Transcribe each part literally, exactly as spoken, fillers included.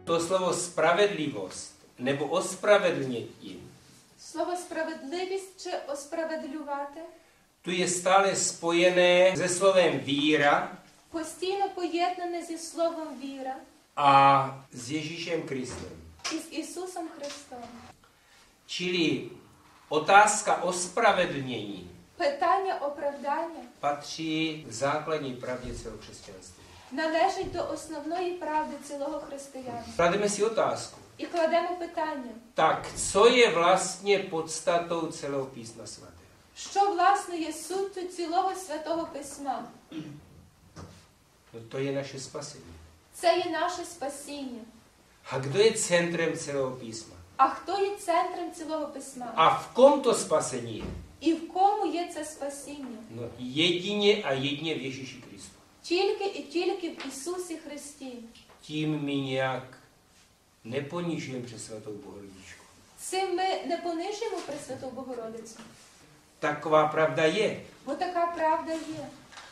To slovo spravedlivost nebo ospravedlnění, Слово справедливість чи осправедлювати tu je stále spojené se slovem víra постійно поєднане зі словом віра a s Ježíšem Kristem. і з Ісусом Христом. Čili otázka ospravedlnění Питання оправдання patří k základní pravdě celého křesťanství. належить до основної правди цілого християнства. Klademe si otázku. І кладемо питання, Tak, co je vlastně podstatou celého písma svatého? що власне є суттю цілого Святого Письма? No to je naše spasení. Це є наше спасіння. A kdo je centrem celého písma? А хто є центром цілого Письма? A v kom to spasení je? І в кому є це спасіння? No jedině a jedině v Ježíši Kristu. Тільки і тільки в Ісусі Христі. Tím my nějak neponižujeme přes svatou Bohorodičku. Цим ми не понижуємо Пресвяту Богородицю. Taková pravda je. Бо така правда є.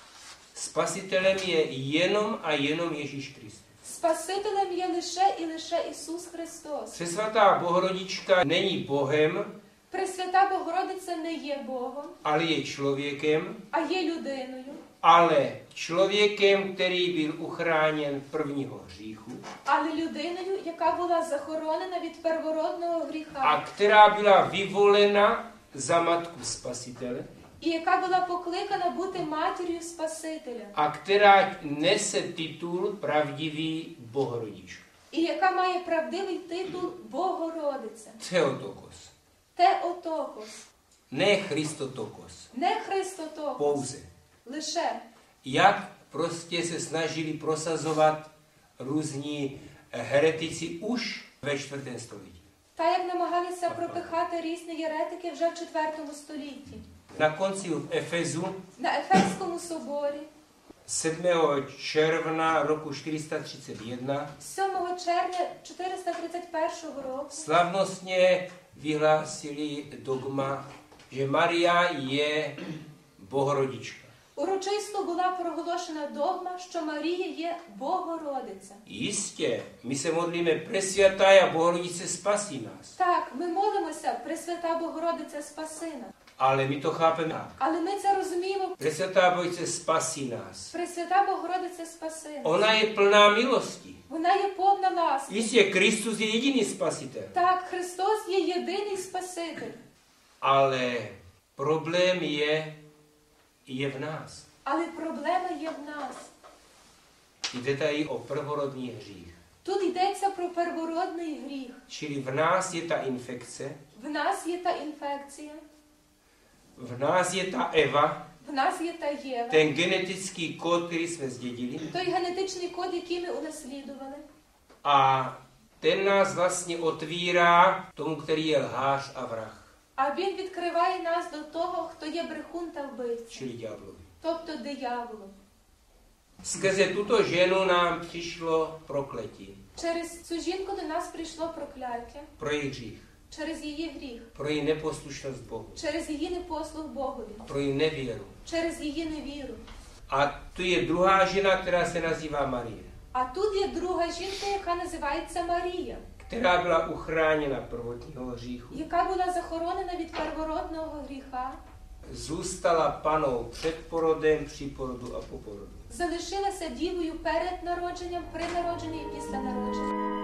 Spasitelem je jenom a jenom Ježíš Kristus. Спасителем є лише і лише Ісус Христос. Přesvatá Bohorodička není Bohem, Пресвята Богородиця не є Богом, ale je člověkem, а є людиною. ale člověkem, který byl uchráněn prvního hříchu Але людиною, яка була захоронена від первородного a гріха, která byla vyvolena za matku Spasitele і яка була покликана бути матір'ю Спасителя, a která nese titul pravdivý Bohorodič. і яка має правдивий титул Богородиця. Theotokos. Теотокос, Ne Christotokos. не Христотокос, Pouze. лише. Jak prostě se snažili prosazovat různí heretici už ve čtvrtém století. Та як намагалися пропихати різні єретики вже в четвертому столітті. Na koncilu v Efezu На Ефеському соборі sedmého června roku čtyři sta třicet jedna сьомого червня чотириста тридцять першого року slavnostně vyhlásili dogma, že Maria je Bohorodička. урочисто була проголошена догма, що Марія є Богородиця. Jistě, my se modlíme Presvětá Bohorodice spasí nás. Так, ми молимося, Пресвята Богородиця спаси нас. Ale my to chápeme tak. Але ми це розуміємо, Presvětá Bohorodice spasí nás. Пресвята Богородиця спаси нас. Ona je plná milosti. Вона є повна ласки. Jistě, Kristus je jediný spasitel. Так, Христос є єдиний Спаситель. Ale problém je, je v nás. Але проблема є в нас. Jde tady o prvorodný hřích. Тут йдеться про первородний гріх. Čili v nás je ta infekce, В нас є та інфекція, v nás je ta Eva, в нас є та Єва. ten genetický kód, který jsme zdědili, Той генетичний код, який ми унаслідували. a ten nás vlastně otvírá tomu, který je lhář a vrah, А він відкриває нас до того, хто є брехун та вбивця, čili ďáblovi. тобто дияволу. Skrze tuto ženu nám přišlo prokletí Через цю жінку до нас прийшло прокляття, pro její hřích, через її гріх, pro její neposlušnost Bohu, через її непослух Богові, pro její nevěru. через її невіру. A tu je druhá žena, která se nazývá Marie, А тут є друга жінка, яка називається Марія, která byla uchráněna prvotního hříchu, яка була захоронена від первородного гріха, zůstala panou před porodem, při porodu a po porodu. залишилася дівою перед народженням, при народженні і після народження.